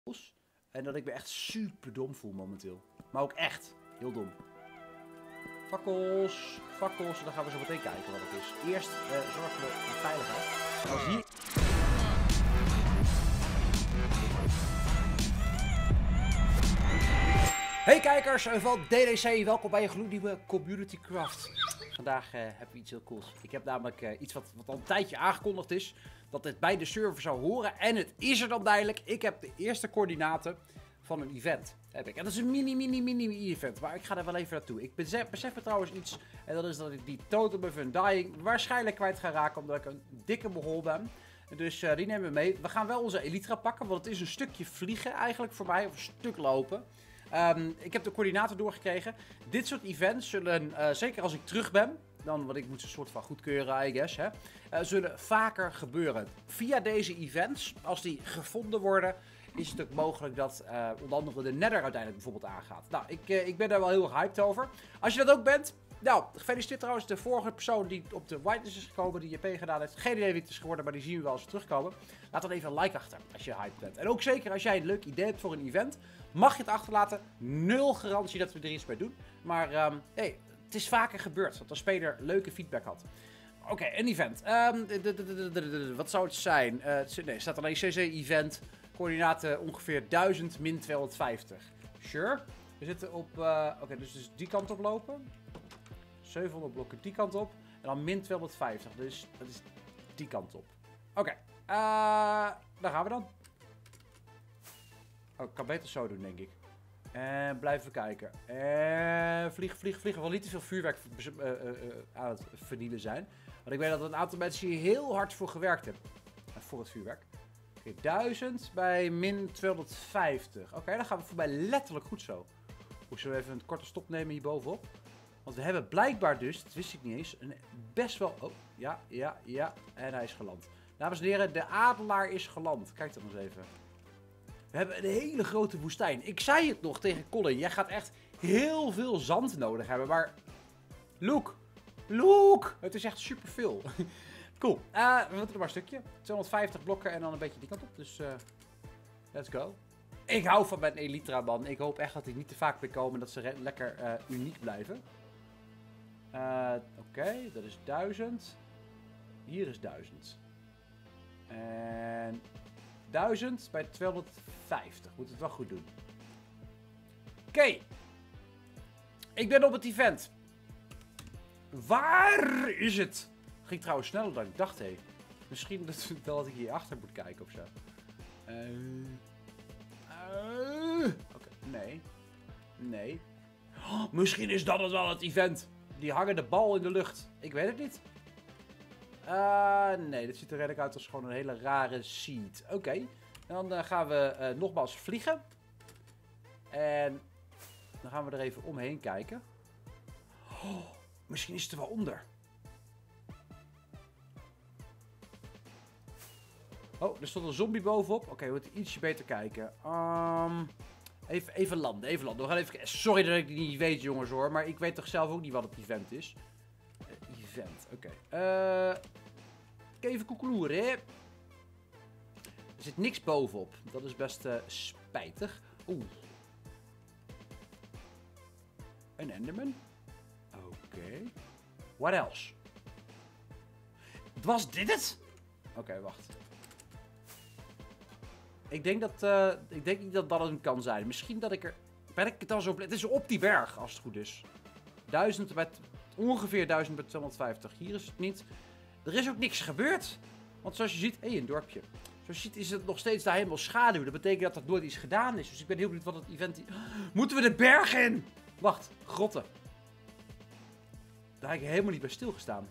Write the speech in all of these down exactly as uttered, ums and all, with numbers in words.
En dat ik me echt super dom voel momenteel. Maar ook echt heel dom. Fakkels, fakkels. Dan gaan we zo meteen kijken wat het is. Eerst uh, zorgen we voor veiligheid. Als hier... Hey kijkers van D D C, welkom bij een gloednieuwe Community Craft. Vandaag uh, hebben we iets heel cools. Ik heb namelijk uh, iets wat, wat al een tijdje aangekondigd is. Dat dit bij de server zou horen. En het is er dan duidelijk. Ik heb de eerste coördinaten van een event. Heb ik. En dat is een mini, mini, mini event. Maar ik ga er wel even naartoe. Ik besef, besef me trouwens iets. En dat is dat ik die Totem of Undying waarschijnlijk kwijt ga raken. Omdat ik een dikke behol ben. Dus uh, die nemen we mee. We gaan wel onze Elytra pakken. Want het is een stukje vliegen eigenlijk voor mij. Of een stuk lopen. Um, ik heb de coördinaten doorgekregen. Dit soort events zullen, uh, zeker als ik terug ben, dan wat ik moet ze een soort van goedkeuren, I guess, hè, uh, zullen vaker gebeuren. Via deze events, als die gevonden worden, is het ook mogelijk dat uh, onder andere de Nether uiteindelijk bijvoorbeeld aangaat. Nou, ik, uh, ik ben daar wel heel erg hyped over. Als je dat ook bent, nou, gefeliciteerd trouwens de vorige persoon die op de whitelist is gekomen, die J P gedaan heeft. Geen idee wie het is geworden, maar die zien we wel als we terugkomen. Laat dan even een like achter als je hyped bent. En ook zeker als jij een leuk idee hebt voor een event, mag je het achterlaten. Nul garantie dat we er iets mee doen. Maar um, hey, het is vaker gebeurd dat een speler leuke feedback had. Oké, okay, een event. Um, wat zou het zijn? Uh, nee, er staat alleen C C-event. Coördinaten ongeveer duizend min tweehonderdvijftig. Sure. We zitten op... Uh, Oké, okay, dus, dus die kant op lopen. zevenhonderd blokken die kant op. En dan min tweehonderdvijftig. Dus dat is die kant op. Oké. Okay. Uh, daar gaan we dan. Oh, ik kan beter zo doen, denk ik. En blijven we kijken. En vliegen, vliegen, vliegen. Wel niet te veel vuurwerk uh, uh, uh, aan het vernielen zijn. Want ik weet dat er een aantal mensen hier heel hard voor gewerkt hebben. Uh, voor het vuurwerk. Oké, okay, duizend bij min tweehonderdvijftig. Oké, okay, dan gaan we voorbij letterlijk goed zo. Moet ik zo even een korte stop nemen hier bovenop. Want we hebben blijkbaar dus, dat wist ik niet eens, een best wel... Oh, ja, ja, ja. En hij is geland. Dames en heren, de adelaar is geland. Kijk dan eens even. We hebben een hele grote woestijn. Ik zei het nog tegen Colin. Jij gaat echt heel veel zand nodig hebben. Maar... Look. Look. Het is echt superveel. Cool. Uh, we moeten er maar een stukje. tweehonderdvijftig blokken en dan een beetje die kant op. Dus... Uh, let's go. Ik hou van mijn Elytra, man. Ik hoop echt dat die niet te vaak meer komen. Dat ze lekker uh, uniek blijven. Uh, Oké, okay, dat is duizend. Hier is duizend. En... duizend bij tweehonderdvijftig. Moet het wel goed doen. Oké. Okay. Ik ben op het event. Waar is het? Ging trouwens sneller dan ik dacht, hé. Misschien dat, wel dat ik hier achter moet kijken of zo. Uh, uh, Oké, okay. Nee. Nee. Oh, misschien is dat het wel het event. Die hangen de bal in de lucht. Ik weet het niet. Uh, nee, dit ziet er redelijk uit als gewoon een hele rare seed. Oké. Okay. Dan uh, gaan we uh, nogmaals vliegen. En dan gaan we er even omheen kijken. Oh, misschien is het er wel onder. Oh, er stond een zombie bovenop. Oké, okay, we moeten ietsje beter kijken. Um, even, even landen, even landen. We gaan even... Sorry dat ik het niet weet, jongens, hoor. Maar ik weet toch zelf ook niet wat het event is. Uh, event, oké. Okay. Uh, even koekeloeren, hè. Er zit niks bovenop. Dat is best uh, spijtig. Oeh. Een Enderman. Oké. Okay. What else? Was dit het? Oké, okay, wacht. Ik denk dat... Uh, ik denk niet dat dat het kan zijn. Misschien dat ik er... Ben ik het dan zo... Het is op die berg, als het goed is. Duizend met... Ongeveer duizend met tweehonderdvijftig. Hier is het niet. Er is ook niks gebeurd. Want zoals je ziet... Hé, hey, een dorpje. Zoals je ziet is het nog steeds daar helemaal schaduw. Dat betekent dat er nooit iets gedaan is. Dus ik ben heel benieuwd wat het event... Moeten we de berg in? Wacht, grotten. Daar heb ik helemaal niet bij stilgestaan.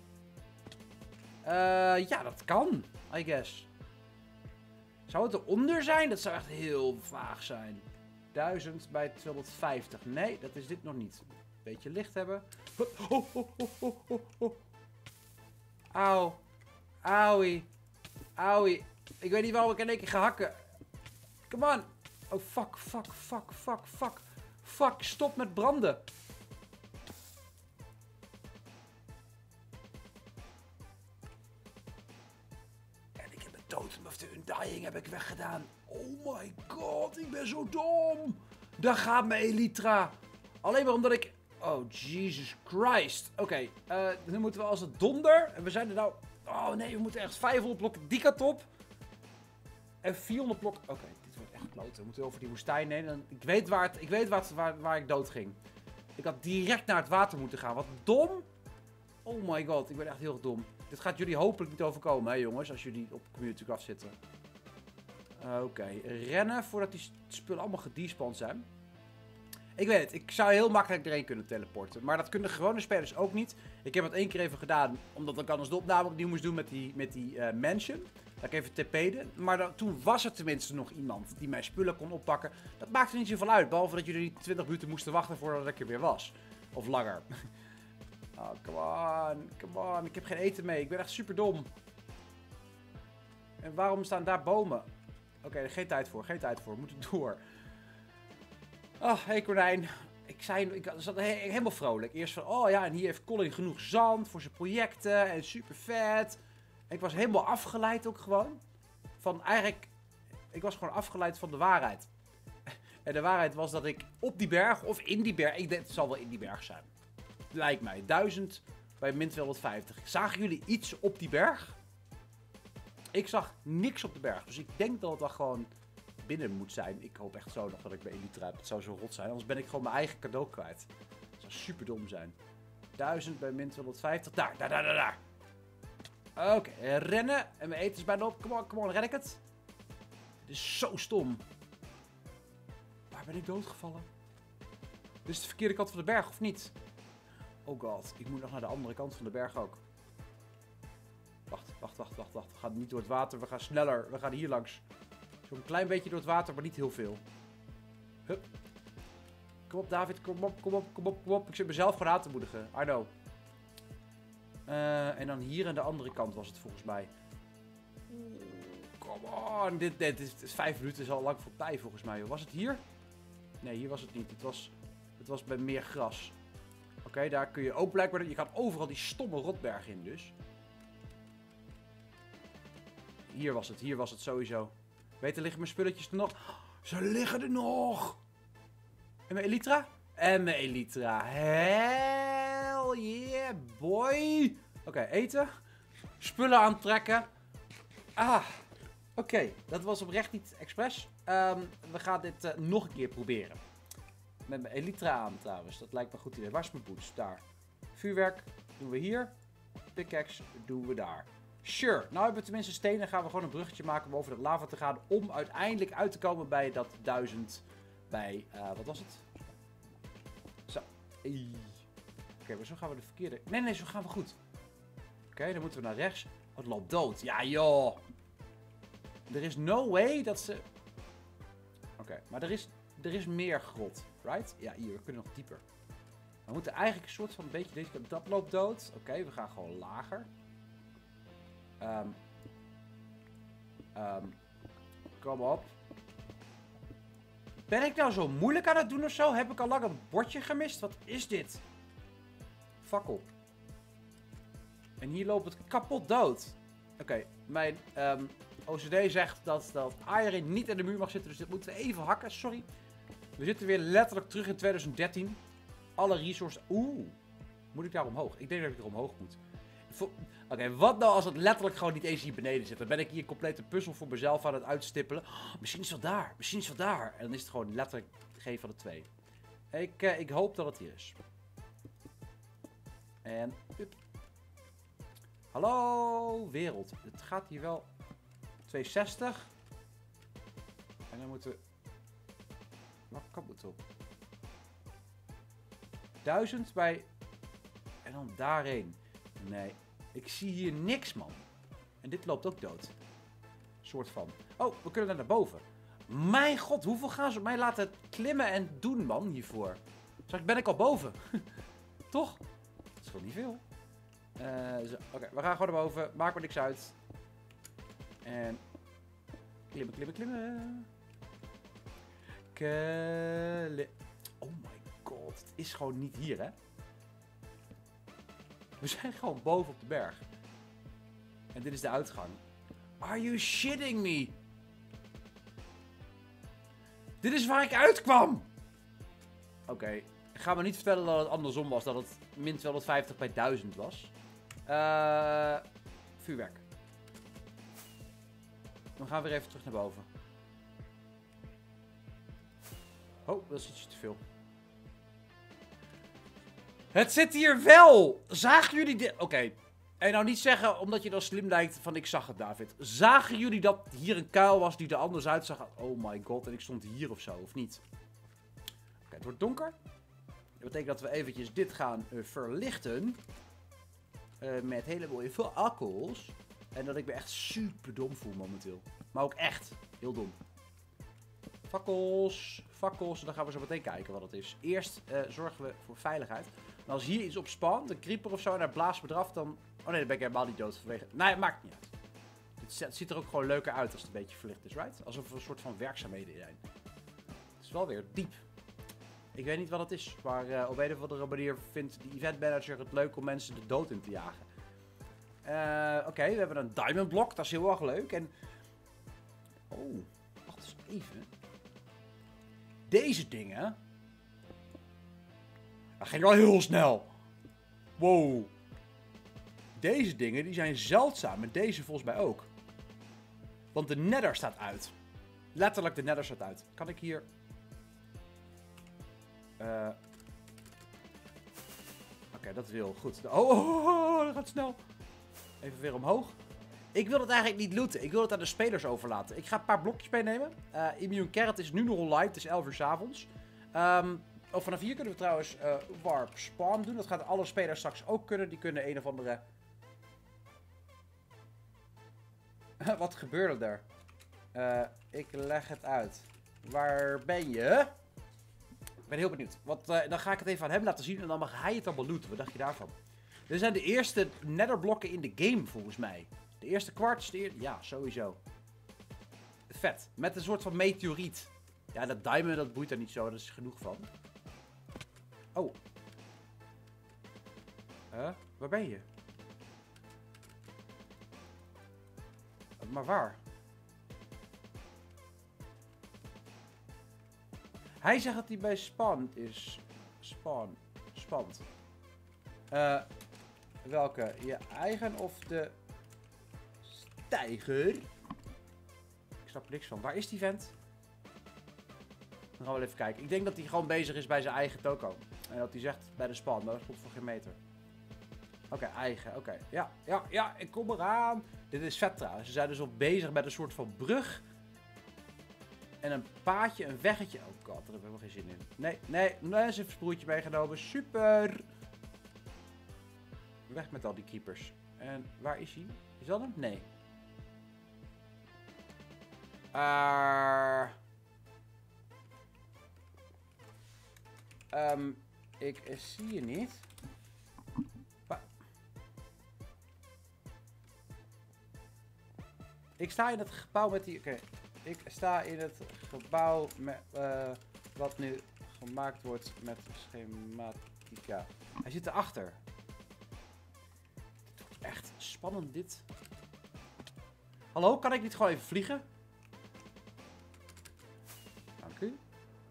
Uh, ja, dat kan. I guess. Zou het eronder zijn? Dat zou echt heel vaag zijn. duizend bij tweehonderdvijftig. Nee, dat is dit nog niet. Beetje licht hebben. Oh, oh, oh, oh, oh, oh. Auw. Auwie. Auwie. Ik weet niet waarom ik in één keer ga hakken. Come on. Oh, fuck, fuck, fuck, fuck, fuck. Fuck, stop met branden. En ik heb een Totem of the Undying. dying heb ik weggedaan. Oh my god, ik ben zo dom. Daar gaat mijn Elytra. Alleen maar omdat ik... Oh, Jesus Christ. Oké, okay, uh, nu moeten we als het donder. En we zijn er nou... Oh nee, we moeten echt vijfhonderd blokken die kant op. En vierhonderd blokken... Oké, okay, dit wordt echt kloten. We moeten over die woestijn heen. En ik weet, waar, het, ik weet waar, het, waar, waar ik dood ging. Ik had direct naar het water moeten gaan. Wat dom. Oh my god, ik ben echt heel dom. Dit gaat jullie hopelijk niet overkomen, hè jongens. Als jullie op CommunityCraft zitten. Oké, okay. Rennen voordat die spullen allemaal gedespawned zijn. Ik weet het, ik zou heel makkelijk erheen kunnen teleporten. Maar dat kunnen gewone spelers ook niet. Ik heb het één keer even gedaan, omdat ik anders de opname opnieuw moest doen met die, met die uh, mansion. Dat ik even tp'de. Maar dan, toen was er tenminste nog iemand die mijn spullen kon oppakken. Dat maakte niet zoveel uit, behalve dat jullie twintig minuten moesten wachten voordat ik er weer was. Of langer. Oh, come on, come on. Ik heb geen eten mee, ik ben echt super dom. En waarom staan daar bomen? Oké, okay, geen tijd voor, geen tijd voor. We moeten door. Oh, hé hey, konijn. Ik, zei, ik zat he helemaal vrolijk. Eerst van, oh ja, en hier heeft Colin genoeg zand voor zijn projecten. En super vet. En ik was helemaal afgeleid ook gewoon. Van eigenlijk, ik was gewoon afgeleid van de waarheid. En de waarheid was dat ik op die berg, of in die berg, ik denk het zal wel in die berg zijn. Lijkt mij, duizend bij min tweehonderdvijftig. Zagen jullie iets op die berg? Ik zag niks op de berg. Dus ik denk dat het wel gewoon... binnen moet zijn. Ik hoop echt zo nog dat ik bij Elytra heb. Het zou zo rot zijn. Anders ben ik gewoon mijn eigen cadeau kwijt. Dat zou super dom zijn. duizend bij min tweehonderdvijftig. Daar, daar, daar, daar, daar. Oké, okay, rennen. En mijn eten is bijna op. Kom on, kom on, red ik het? Dit is zo stom. Waar ben ik doodgevallen? Dit is de verkeerde kant van de berg, of niet? Oh god, ik moet nog naar de andere kant van de berg ook. Wacht, wacht, wacht, wacht, wacht. We gaan niet door het water. We gaan sneller. We gaan hier langs. Zo'n klein beetje door het water, maar niet heel veel. Hup. Kom op, David. Kom op, kom op, kom op, kom op. Ik zit mezelf gewoon aan te moedigen. I know. Uh, en dan hier aan de andere kant was het volgens mij. Come on. Dit, dit, dit is vijf minuten is al lang voorbij volgens mij. Was het hier? Nee, hier was het niet. Het was, het was bij meer gras. Oké, okay, daar kun je ook blijkbaar... Je gaat overal die stomme rotberg in dus. Hier was het. Hier was het sowieso. Weten, liggen mijn spulletjes er nog? Ze liggen er nog! En mijn Elytra? En mijn Elytra. Hell yeah, boy! Oké, okay, eten. Spullen aantrekken. Ah, oké. Okay. Dat was oprecht niet expres. Um, we gaan dit uh, nog een keer proberen. Met mijn Elytra aan trouwens. Dat lijkt me een goed idee. Waar is mijn boots? Daar. Vuurwerk doen we hier. Pickaxe doen we daar. Sure. Nou hebben we tenminste stenen. Gaan we gewoon een bruggetje maken om over de lava te gaan. Om uiteindelijk uit te komen bij dat duizend. Bij, uh, wat was het? Zo. Oké, okay, maar zo gaan we de verkeerde... Nee, nee, zo gaan we goed. Oké, okay, dan moeten we naar rechts. Oh, het loopt dood. Ja, joh. Er is no way dat ze... Oké, okay, maar er is, er is meer grot. Right? Ja, hier. We kunnen nog dieper. We moeten eigenlijk een soort van een beetje deze kant... Dat loopt dood. Oké, okay, we gaan gewoon lager. Um, um, kom op. Ben ik nou zo moeilijk aan het doen of zo? Heb ik al lang een bordje gemist? Wat is dit? Fakkel. En hier loopt het kapot dood. Oké, okay, mijn um, O C D zegt dat, dat iron niet in de muur mag zitten. Dus dit moeten we even hakken. Sorry. We zitten weer letterlijk terug in twintig dertien. Alle resources... Oeh. Moet ik daar omhoog? Ik denk dat ik er omhoog moet. Oké, okay, wat nou als het letterlijk gewoon niet eens hier beneden zit? Dan ben ik hier een complete puzzel voor mezelf aan het uitstippelen. Oh, misschien is het wel daar, misschien is het wel daar. En dan is het gewoon letterlijk geen van de twee. Ik, uh, ik hoop dat het hier is. En... Up. Hallo, wereld. Het gaat hier wel... tweehonderdzestig. En dan moeten we... Wat kan het op? duizend bij... En dan daarheen. Nee, ik zie hier niks, man. En dit loopt ook dood. Soort van. Oh, we kunnen naar boven. Mijn god, hoeveel gaan ze mij laten klimmen en doen, man, hiervoor? Straks ben ik al boven. Toch? Dat is gewoon niet veel. Uh, Oké, okay, we gaan gewoon naar boven. Maakt me niks uit. En... Klimmen, klimmen, klimmen. Kli... Oh my god, het is gewoon niet hier, hè? We zijn gewoon boven op de berg. En dit is de uitgang. Are you shitting me? Dit is waar ik uitkwam! Oké. Okay. Ga me niet vertellen dat het andersom was. Dat het min tweehonderdvijftig bij duizend was. Uh, vuurwerk. Dan gaan we weer even terug naar boven. Oh, dat is ietsje te veel. Het zit hier wel! Zagen jullie dit? Oké. Okay. En nou niet zeggen, omdat je dan slim lijkt, van ik zag het, David. Zagen jullie dat hier een kuil was die er anders uitzag? Oh my god, en ik stond hier of zo, of niet? Oké, okay, het wordt donker. Dat betekent dat we eventjes dit gaan uh, verlichten. Uh, met hele mooie fakkels. En dat ik me echt super dom voel momenteel. Maar ook echt heel dom. Fakkels, fakkels. Dan gaan we zo meteen kijken wat het is. Eerst uh, zorgen we voor veiligheid. En als hier iets op spant, een creeper of zo, en daar blaast me eraf, dan... Oh nee, dan ben ik helemaal niet dood vanwege... Nee, het maakt niet uit. Het ziet er ook gewoon leuker uit als het een beetje verlicht is, right? Alsof er een soort van werkzaamheden zijn. Het is wel weer diep. Ik weet niet wat het is, maar uh, op een of andere manier vindt de event manager het leuk om mensen de dood in te jagen. Uh, Oké, okay, we hebben een diamond block, dat is heel erg leuk. En... Oh, wacht eens even. Deze dingen... Dat ging wel heel snel. Wow. Deze dingen die zijn zeldzaam. En deze volgens mij ook. Want de nether staat uit. Letterlijk de nether staat uit. Kan ik hier... Uh... Oké, okay, dat wil goed. Oh, oh, oh, oh, dat gaat snel. Even weer omhoog. Ik wil het eigenlijk niet looten. Ik wil het aan de spelers overlaten. Ik ga een paar blokjes meenemen. Uh, Immune Carrot is nu nog online. Het is elf uur 's avonds. Um, oh, vanaf hier kunnen we trouwens uh, warp spawn doen. Dat gaat alle spelers straks ook kunnen. Die kunnen een of andere... Wat gebeurde er? Uh, ik leg het uit. Waar ben je? Ik ben heel benieuwd. Want uh, dan ga ik het even aan hem laten zien. En dan mag hij het allemaal looten. Wat dacht je daarvan? Dit zijn de eerste netherblokken in de game volgens mij. De eerste kwarts. De eerste... Ja, sowieso. Vet. Met een soort van meteoriet. Ja, dat diamond dat boeit er niet zo. Daar is genoeg van. Oh. Huh? Waar ben je? Maar waar? Hij zegt dat hij bij spawn is. Spawn. Spant. Uh, welke? Je eigen of de stijger? Ik snap er niks van. Waar is die vent? Dan gaan we wel even kijken. Ik denk dat hij gewoon bezig is bij zijn eigen toko. En dat hij zegt bij de spawn. Maar dat klopt voor geen meter. Oké, okay, eigen. Oké. Okay. Ja, ja, ja. Ik kom eraan. Dit is vet trouwens. Ze zijn dus al bezig met een soort van brug. En een paadje, een weggetje. Oh god, daar heb ik helemaal geen zin in. Nee, nee. Nee, ze heeft een sproetje meegenomen. Super. Weg met al die creepers. En waar is hij? Is dat hem? Nee. Uh... Um, ik zie je niet. Wa ik sta in het gebouw met die... Oké. Okay. Ik sta in het gebouw met, uh, wat nu gemaakt wordt met schematica. Hij zit erachter. Echt spannend dit. Hallo, kan ik niet gewoon even vliegen? Dank u.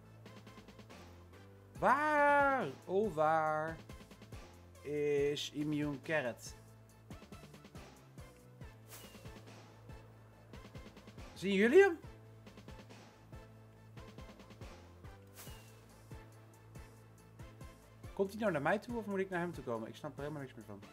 Waar, oh waar, is Immune Carrot? Zien jullie hem? Komt hij nou naar mij toe of moet ik naar hem toe komen? Ik snap er helemaal niks meer van.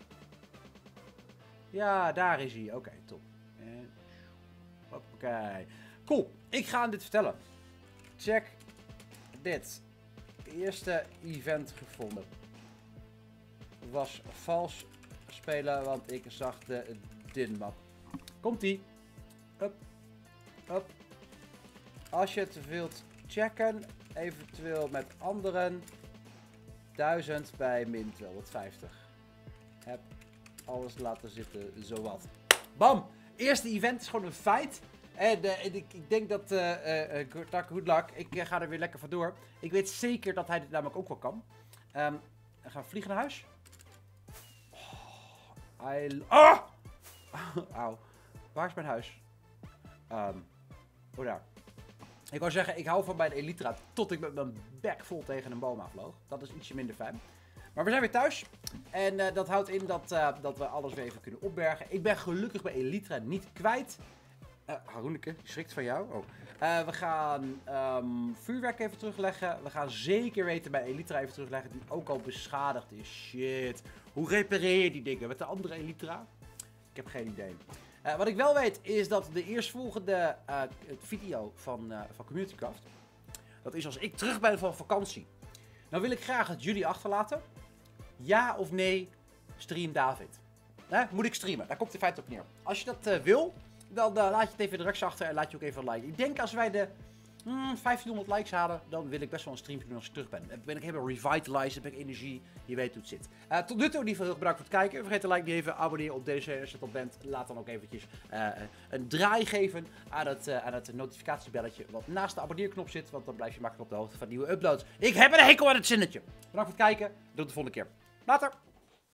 Ja, daar is hij. Oké, okay, top. En... Oké. Cool. Ik ga hem dit vertellen. Check dit. Eerste event gevonden. Was vals spelen, want ik zag de din-map. Komt-ie. Up. Up. Als je het wilt checken, eventueel met anderen, duizend bij min tweehonderdvijftig. Heb alles laten zitten, zowat. Bam! Eerste event is gewoon een feit. En uh, ik, ik denk dat, uh, uh, good luck, good luck. Ik uh, ga er weer lekker vandoor. Ik weet zeker dat hij dit namelijk ook wel kan. Um, dan gaan we vliegen naar huis. Oh, I... Ah! Auw. Waar is mijn huis? Um, oh daar. Ik wou zeggen, ik hou van bij de Elytra tot ik met mijn bek vol tegen een boom afvloog. Dat is ietsje minder fijn. Maar we zijn weer thuis. En uh, dat houdt in dat, uh, dat we alles weer even kunnen opbergen. Ik ben gelukkig bij Elytra niet kwijt. Uh, Haroeneke, die schrikt van jou. Oh. Uh, we gaan um, vuurwerk even terugleggen. We gaan zeker weten bij Elytra even terugleggen. Die ook al beschadigd is. Shit. Hoe repareer je die dingen? Met de andere Elytra? Ik heb geen idee. Uh, wat ik wel weet is dat de eerstvolgende uh, video van, uh, van CommunityCraft. Dat is als ik terug ben van vakantie. Dan wil ik graag het jullie achterlaten. Ja of nee, stream David. Uh, moet ik streamen? Daar komt de feit op neer. Als je dat uh, wil, dan uh, laat je het even in de reactie achter en laat je ook even een like. Ik denk als wij de mm, vijftienhonderd likes halen, dan wil ik best wel een stream doen als ik terug ben. Dan ben ik helemaal revitalized, heb ik energie, je weet hoe het zit. Uh, tot nu toe in ieder geval heel bedankt voor het kijken. Vergeet de like niet even, abonneer op deze als je het al bent. Laat dan ook eventjes uh, een draai geven aan het, uh, aan het notificatiebelletje wat naast de abonneerknop zit. Want dan blijf je makkelijk op de hoogte van nieuwe uploads. Ik heb een hekel aan het zinnetje. Bedankt voor het kijken, tot de volgende keer. Later!